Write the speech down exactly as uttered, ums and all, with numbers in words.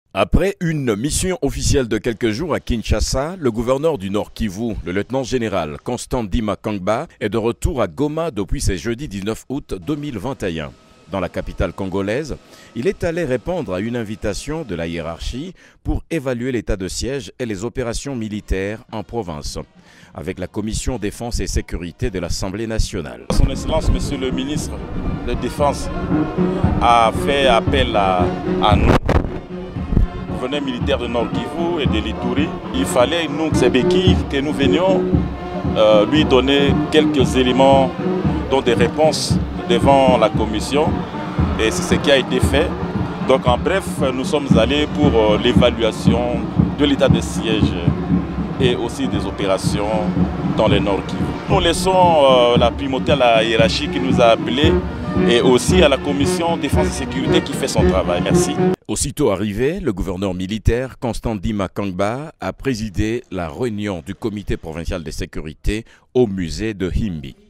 Après une mission officielle de quelques jours à Kinshasa, le gouverneur du Nord Kivu, le lieutenant-général Constant Ndima Kangba, est de retour à Goma depuis ce jeudi dix-neuf août deux mille vingt et un. Dans la capitale congolaise, il est allé répondre à une invitation de la hiérarchie pour évaluer l'état de siège et les opérations militaires en province, avec la commission défense et sécurité de l'Assemblée nationale. Son Excellence, Monsieur le ministre de Défense, a fait appel à, à nous, gouverneurs militaires de Nord Kivu et de l'Ituri. Il fallait, nous, ces béquilles, que nous venions euh, lui donner quelques éléments, dont des réponses devant la commission, et c'est ce qui a été fait. Donc en bref, nous sommes allés pour euh, l'évaluation de l'état de siège et aussi des opérations dans le Nord Kivu. Nous laissons euh, la primauté à la hiérarchie qui nous a appelés et aussi à la commission défense et sécurité qui fait son travail. Merci. Aussitôt arrivé, le gouverneur militaire Constant Ndima Kangba a présidé la réunion du comité provincial de sécurité au musée de Himbi.